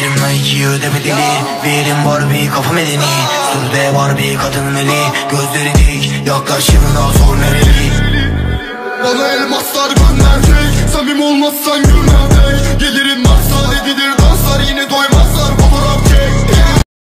Verim Nike'yi ödemedeli. Verim Barbie kafa medeni. Sürde Barbie kadının eli. Gözleri dik yaklaş yanına sor nereli. Bana elmaslar gönderecek. Samim olmazsan gülmem pek.